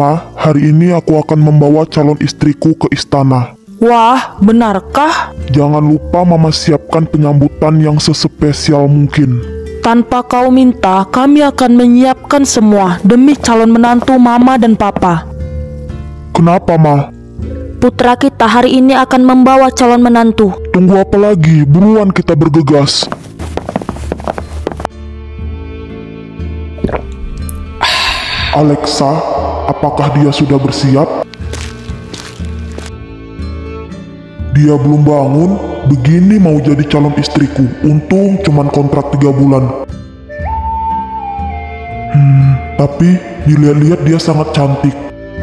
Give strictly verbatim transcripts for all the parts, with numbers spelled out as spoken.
Ma, hari ini aku akan membawa calon istriku ke istana. Wah, benarkah? Jangan lupa Mama siapkan penyambutan yang sespesial mungkin. Tanpa kau minta, kami akan menyiapkan semua demi calon menantu Mama dan Papa. Kenapa, Ma? Putra kita hari ini akan membawa calon menantu. Tunggu apa lagi? Buruan kita bergegas. Alexa, apakah dia sudah bersiap? Dia belum bangun, begini mau jadi calon istriku. Untung cuman kontrak tiga bulan. Hmm, tapi dilihat-lihat dia sangat cantik.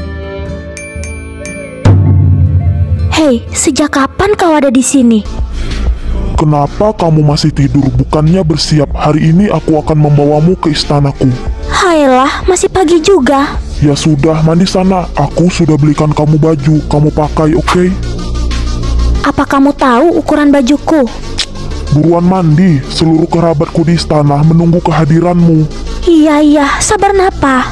Hei, sejak kapan kau ada di sini? Kenapa kamu masih tidur? Bukannya bersiap? Hari ini aku akan membawamu ke istanaku. Hailah, masih pagi juga. Ya sudah, mandi sana. Aku sudah belikan kamu baju. Kamu pakai, oke? Okay? Apa kamu tahu ukuran bajuku? Buruan mandi. Seluruh kerabatku di istana menunggu kehadiranmu. Iya, iya. Sabar napa?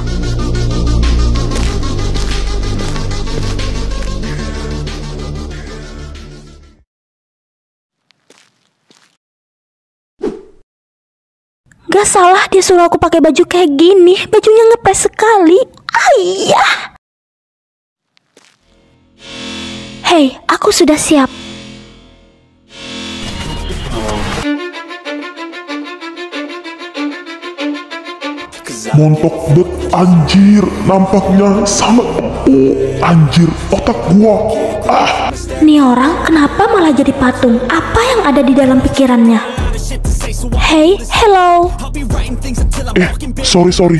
Gak salah dia suruh aku pakai baju kayak gini. Bajunya ngepres sekali. Ayah. Hei, aku sudah siap. Montok bet, anjir. Nampaknya sangat empuk. Anjir, otak gua. Ah. Nih orang kenapa malah jadi patung? Apa yang ada di dalam pikirannya? Hey, hello. Eh, sorry, sorry.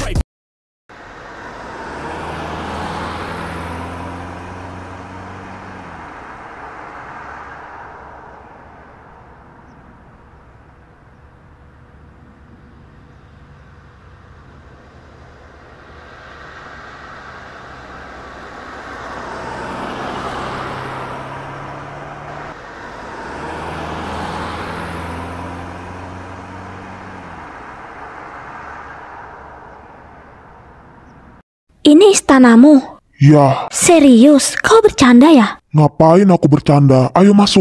Ini istanamu? Ya. Serius? Kau bercanda ya? Ngapain aku bercanda? Ayo masuk.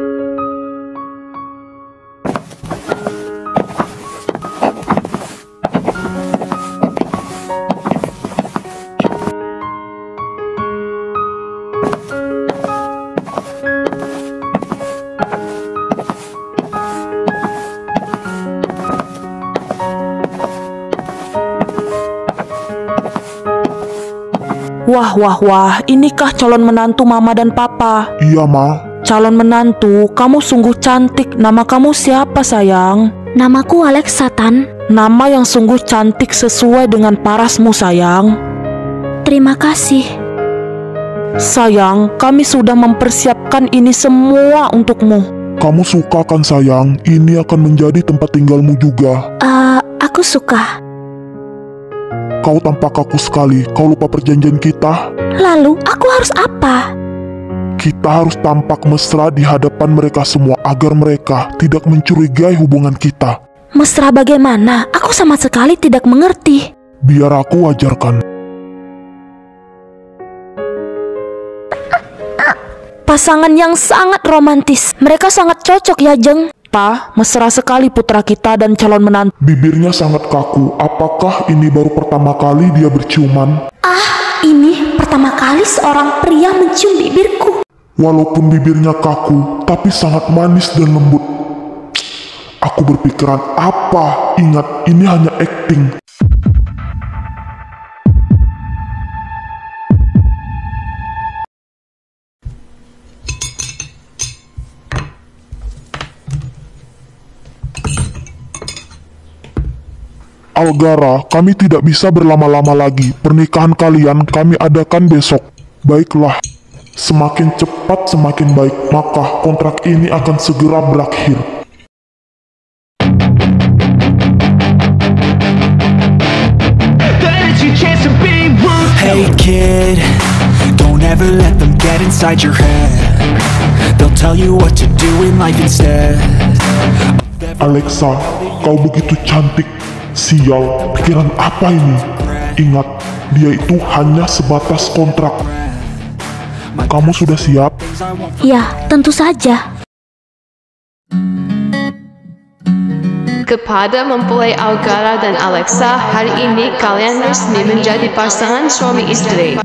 Wah, wah, wah, inikah calon menantu Mama dan Papa? Iya, Ma. Calon menantu, kamu sungguh cantik. Nama kamu siapa, sayang? Namaku Alexa, Tan. Nama yang sungguh cantik sesuai dengan parasmu, sayang. Terima kasih. Sayang, kami sudah mempersiapkan ini semua untukmu. Kamu suka kan, sayang? Ini akan menjadi tempat tinggalmu juga. Uh, aku suka. Kau tampak kaku sekali. Kau lupa perjanjian kita? Lalu, aku harus apa? Kita harus tampak mesra di hadapan mereka semua agar mereka tidak mencurigai hubungan kita. Mesra bagaimana? Aku sama sekali tidak mengerti. Biar aku ajarkan. Pasangan yang sangat romantis. Mereka sangat cocok ya, Jeng. Pa, mesra sekali putra kita dan calon menantu. Bibirnya sangat kaku. Apakah ini baru pertama kali dia berciuman? Ah, ini pertama kali seorang pria mencium bibirku. Walaupun bibirnya kaku, tapi sangat manis dan lembut. Aku berpikiran, apa? Ingat, ini hanya akting. Algara, kami tidak bisa berlama-lama lagi. Pernikahan kalian kami adakan besok. Baiklah, semakin cepat semakin baik, maka kontrak ini akan segera berakhir. Hey kid, don't ever let them get inside your head. They'll tell you what to do in life instead. Alexa, kau begitu cantik. Sial, pikiran apa ini? Ingat, dia itu hanya sebatas kontrak. Kamu sudah siap? Ya, tentu saja. Kepada mempelai Algara dan Alexa, hari ini kalian resmi menjadi pasangan suami istri.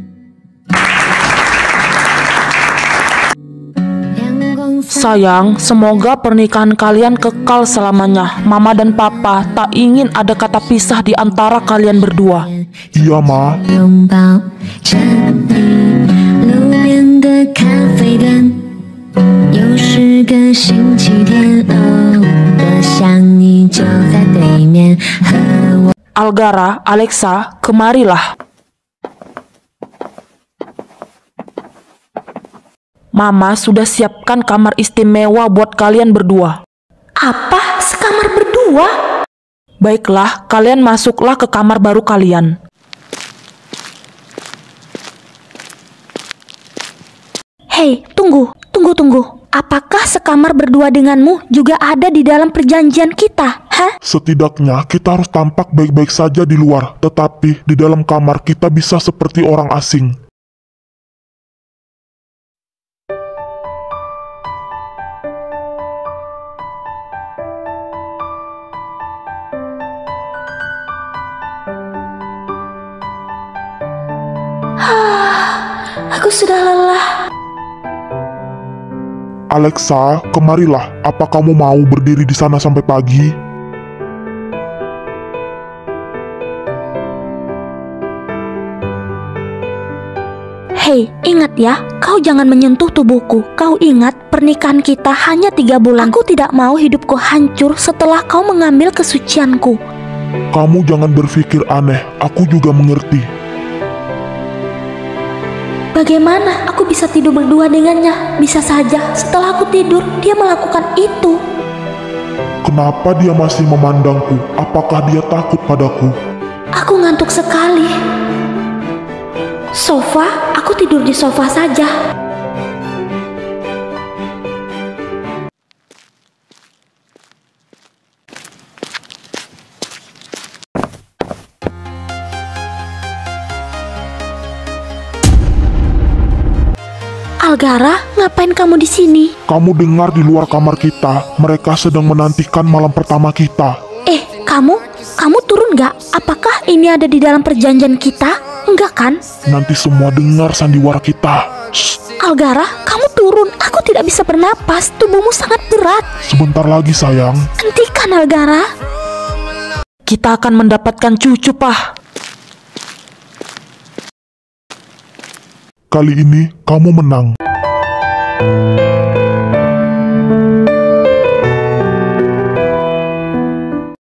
Sayang, semoga pernikahan kalian kekal selamanya. Mama dan Papa tak ingin ada kata pisah di antara kalian berdua. Iya, Ma. 拥抱着你，路边的咖啡店，又是个星期天，哦，多想你就在对面，和我。 Algara, Alexa, kemarilah. Mama sudah siapkan kamar istimewa buat kalian berdua. Apa? Sekamar berdua? Baiklah, kalian masuklah ke kamar baru kalian. Hei, tunggu, tunggu, tunggu. Apakah sekamar berdua denganmu juga ada di dalam perjanjian kita? Hah? Setidaknya kita harus tampak baik-baik saja di luar, tetapi di dalam kamar kita bisa seperti orang asing. Aku sudah lelah. Alexa, kemarilah. Apa kamu mau berdiri di sana sampai pagi? Hei, ingat ya, kau jangan menyentuh tubuhku. Kau ingat, pernikahan kita hanya tiga bulan. Aku tidak mau hidupku hancur setelah kau mengambil kesucianku. Kamu jangan berpikir aneh, aku juga mengerti. Bagaimana aku bisa tidur berdua dengannya? Bisa saja setelah aku tidur, dia melakukan itu. Kenapa dia masih memandangku? Apakah dia takut padaku? Aku ngantuk sekali. Sofa, aku tidur di sofa saja. Algara, ngapain kamu di sini? Kamu dengar di luar kamar kita, mereka sedang menantikan malam pertama kita. Eh, kamu? Kamu turun gak? Apakah ini ada di dalam perjanjian kita? Enggak kan? Nanti semua dengar sandiwara kita. Shh, Algara, kamu turun. Aku tidak bisa bernapas. Tubuhmu sangat berat. sebentar lagi sayang. Hentikan, Algara. Kita akan mendapatkan cucu, Pah. Kali ini kamu menang.